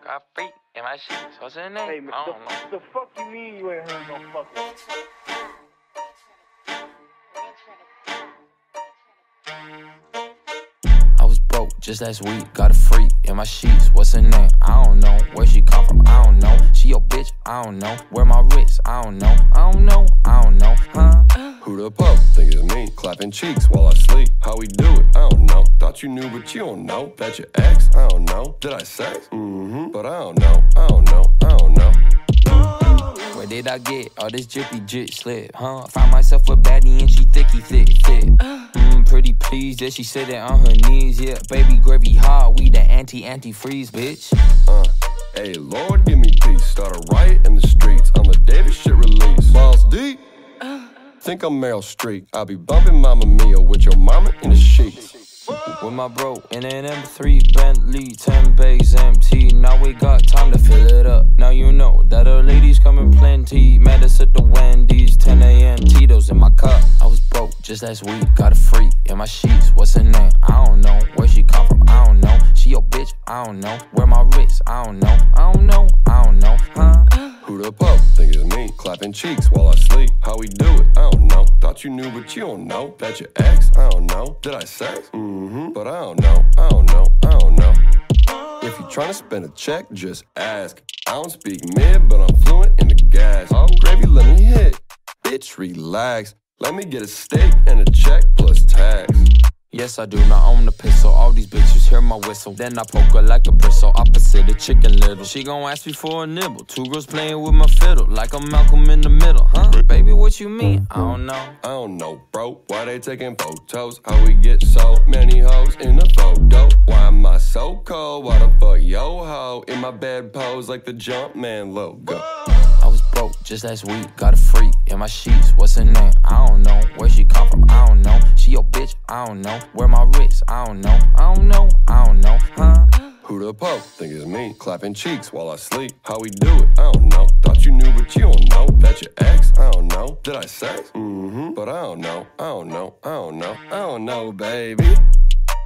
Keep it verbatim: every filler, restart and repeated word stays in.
got feet in my sheets. What's her name? Hey, man, I the, don't know. the fuck you mean you ain't heard no fucking... I was broke just last week, got a freak in my sheets. What's her name? I don't know. Where she come from? I don't know. She your bitch? I don't know. Where my wrist? I don't know. I don't know. I don't know. Huh? Who the pup? Think it's me. Clapping cheeks while I sleep. How we do it? I don't know. Thought you knew, but you don't know. That your ex? I don't know. Did I sex? Mm-hmm. But I don't know. I don't know. I don't know. Where did I get all this drippy jit slip, huh? Find myself a baddie and she thicky, thick, thick. Mm, pretty pleased that she said it on her knees, yeah. Baby gravy hard, we the anti-anti-freeze, bitch. Uh, hey, Lord, give me peace. Start a riot in the streets. I'm the David shit release. Balls deep. Think I'm Meryl Streep. I'll be bumping Mamma Mia with your mama in the sheets. With my bro in an M three Bentley, ten bays empty. Now we got time to fill it up. Now you know that our ladies coming plenty. Met us at the Wendy's, ten A M Tito's in my cup. I was broke just last week, got a freak in my sheets. What's her name? I don't know. Where she come from? I don't know. She your bitch? I don't know. Where my wrist? I don't know. I don't know. I don't know. Huh? Who the pup? Think it's me. Clapping cheeks while I sleep. How we do it? I don't know. Thought you knew, but you don't know. That your ex? I don't know. Did I sex? Mm-hmm. But I don't know. I don't know. I don't know. If you tryna spend a check, just ask. I don't speak mid, but I'm fluent in the gas. Oh, gravy, let me hit. Bitch, relax. Let me get a steak and a check plus tax. Yes, I do not own the pistol. All these bitches hear my whistle. Then I poke her like a bristle. Opposite of Chicken Little. She gon' ask me for a nibble. Two girls playing with my fiddle. Like I'm Malcolm in the middle. Huh? Baby, what you mean? I don't know. I don't know, bro. Why they taking photos? How we get so many hoes in the photo? Why am I so cold? Why the fuck yo ho? In my bed pose like the Jumpman logo. I was broke just last week, got a freak in my sheets. What's her name? I don't know. Where she come from? I don't know. She your bitch? I don't know. Where my wrist? I don't know. I don't know. I don't know. Huh? Who the pup? Think it's me. Clapping cheeks while I sleep. How we do it? I don't know. Thought you knew, but you don't know. That your ex? I don't know. Did I sex? Mm-hmm. But I don't know. I don't know. I don't know. I don't know, baby.